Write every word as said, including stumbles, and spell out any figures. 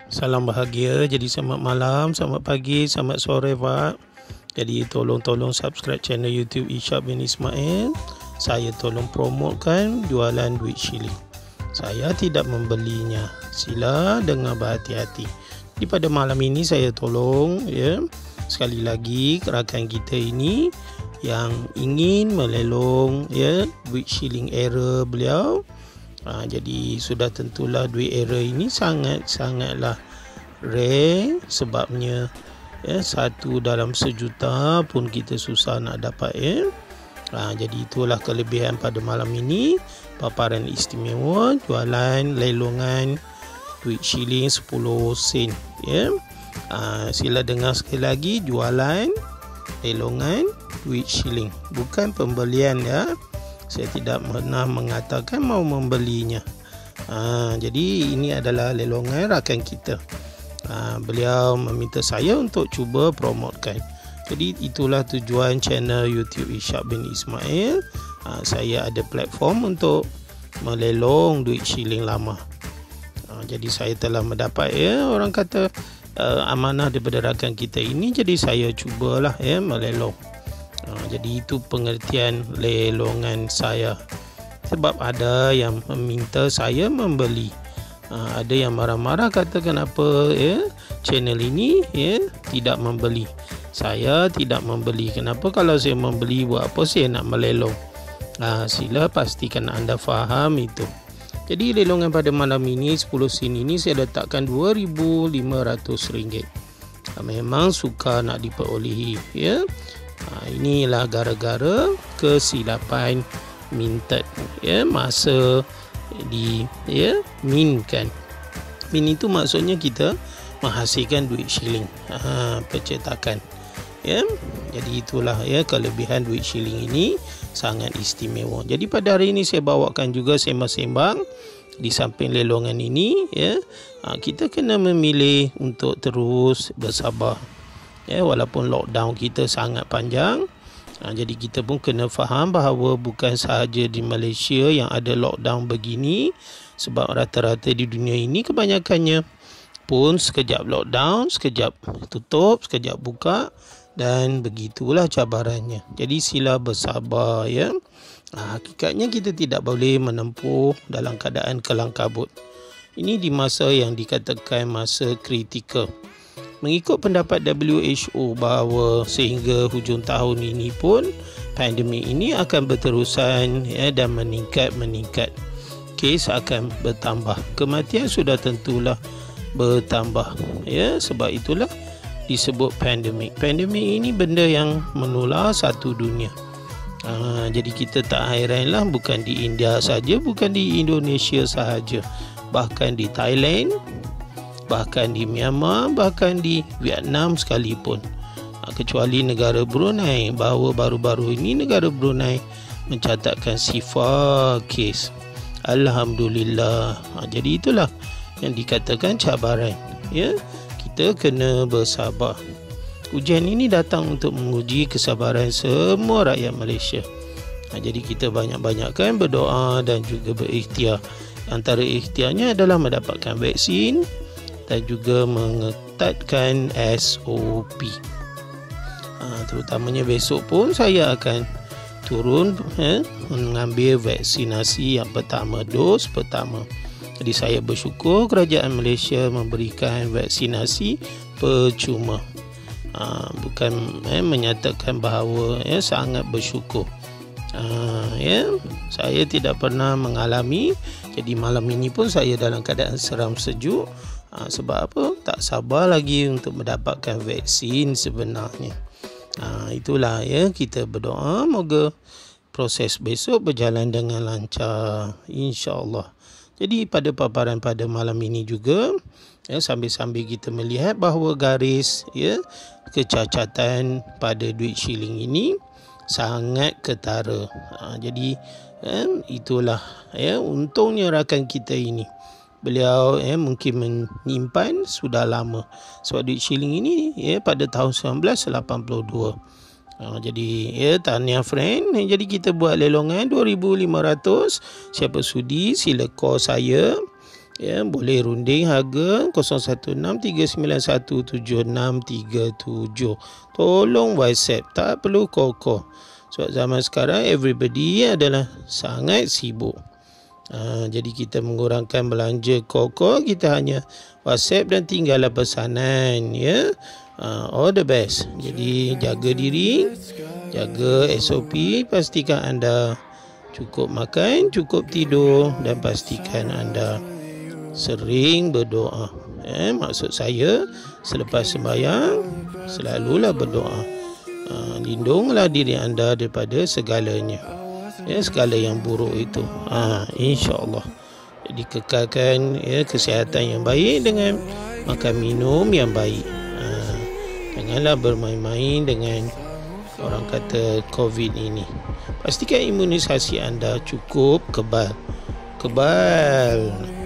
Salam bahagia. Jadi selamat malam, selamat pagi, selamat sore Pak. Jadi tolong-tolong subscribe channel YouTube Ishak bin Ismail. Saya tolong promotekan jualan duit shilling. Saya tidak membelinya. Sila dengar berhati-hati. Jadi pada malam ini saya tolong ya sekali lagi rakan kita ini yang ingin melelong ya duit shilling era beliau. Ha, jadi sudah tentulah duit era ini sangat-sangatlah rare sebabnya ya, satu dalam sejuta pun kita susah nak dapat ya. Ha, jadi itulah kelebihan pada malam ini, paparan istimewa jualan lelongan duit shilling sepuluh sen ya. Ha, sila dengar sekali lagi, jualan lelongan duit shilling, bukan pembelian ya. Saya tidak pernah mengatakan mau membelinya. Ha, jadi ini adalah lelongan rakan kita. Ha, beliau meminta saya untuk cuba promotekan. Jadi itulah tujuan channel YouTube Ishak bin Ismail. Ha, saya ada platform untuk melelong duit shilling lama. Ha, jadi saya telah mendapat ya orang kata uh, amanah daripada rakan kita ini. Jadi saya cubalah ya melelong. Ha, jadi itu pengertian lelongan saya. Sebab ada yang meminta saya membeli. Ha, ada yang marah-marah kata kenapa ya channel ini ya tidak membeli. Saya tidak membeli. Kenapa kalau saya membeli buat apa saya nak melelong? Ha, sila pastikan anda faham itu. Jadi lelongan pada malam ini sepuluh sen ini saya letakkan dua ribu lima ratus ringgit. Ha, memang suka nak diperolehi ya. Ha, inilah gara-gara kesilapan minted ya masa di ya minkan. Min itu maksudnya kita menghasilkan duit shilling. Ha, percetakan ya. Jadi itulah ya kelebihan duit shilling ini sangat istimewa. Jadi pada hari ini saya bawakan juga sembang-sembang di samping lelongan ini ya. Ha, kita kena memilih untuk terus bersabar. Ya, walaupun lockdown kita sangat panjang, ha, jadi kita pun kena faham bahawa bukan sahaja di Malaysia yang ada lockdown begini, sebab rata-rata di dunia ini kebanyakannya pun sekejap lockdown, sekejap tutup, sekejap buka, dan begitulah cabarannya. Jadi sila bersabar ya. Ha, hakikatnya kita tidak boleh menempuh dalam keadaan kelang kabut. Ini di masa yang dikatakan masa kritikal. Mengikut pendapat W H O bahawa sehingga hujung tahun ini pun pandemik ini akan berterusan ya, dan meningkat-meningkat. Kes akan bertambah. Kematian sudah tentulah bertambah. Ya, sebab itulah disebut pandemik. Pandemik ini benda yang menular satu dunia. Ha, jadi kita tak hairanlah bukan di India saja, bukan di Indonesia sahaja. Bahkan di Thailand, bahkan di Myanmar, bahkan di Vietnam sekalipun. Ha, kecuali negara Brunei, bahawa baru-baru ini negara Brunei mencatatkan sifar kes. Alhamdulillah. Ha, jadi itulah yang dikatakan cabaran. Ya, kita kena bersabar. Ujian ini datang untuk menguji kesabaran semua rakyat Malaysia. Ha, jadi kita banyak-banyakkan berdoa dan juga berikhtiar. Antara ikhtiarnya adalah mendapatkan vaksin dan juga mengetatkan S O P. Ha, terutamanya besok pun saya akan turun eh, mengambil vaksinasi yang pertama, dos pertama. Jadi saya bersyukur kerajaan Malaysia memberikan vaksinasi percuma. Ha, bukan eh, menyatakan bahawa eh, sangat bersyukur. Ha, ya, saya tidak pernah mengalami. Jadi malam ini pun saya dalam keadaan seram sejuk. Ha, sebab apa? Tak sabar lagi untuk mendapatkan vaksin sebenarnya. Ha, itulah ya, kita berdoa moga proses besok berjalan dengan lancar, insya-Allah. Jadi pada paparan pada malam ini juga ya, sambil-sambil kita melihat bahawa garis ya kecacatan pada duit shilling ini sangat ketara. Ha, jadi ya, itulah ya untungnya rakan kita ini. Beliau eh, mungkin menyimpan sudah lama. Sebab duit shilling ini ya, pada tahun seribu sembilan ratus lapan puluh dua. Ha, jadi ya, tahniah friend. Jadi kita buat lelongan dua ribu lima ratus. Siapa sudi sila call saya. Ya, boleh runding harga kosong satu enam tiga sembilan satu tujuh enam tiga tujuh. Tolong WhatsApp, tak perlu call-call. Sebab zaman sekarang everybody adalah sangat sibuk. Ha, jadi kita mengurangkan belanja call-call, kita hanya WhatsApp dan tinggallah pesanan, ya. Ha, all the best. Jadi jaga diri, jaga S O P, pastikan anda cukup makan, cukup tidur dan pastikan anda sering berdoa. Eh, maksud saya selepas sembahyang selalulah berdoa. Ha, lindunglah diri anda daripada segalanya, ya, segala yang buruk itu. Ha, InsyaAllah. Jadi kekalkan, ya, kesihatan yang baik dengan makan minum yang baik. Ha, janganlah bermain-main dengan orang kata COVID ini. Pastikan imunisasi anda cukup kebal. Kebal.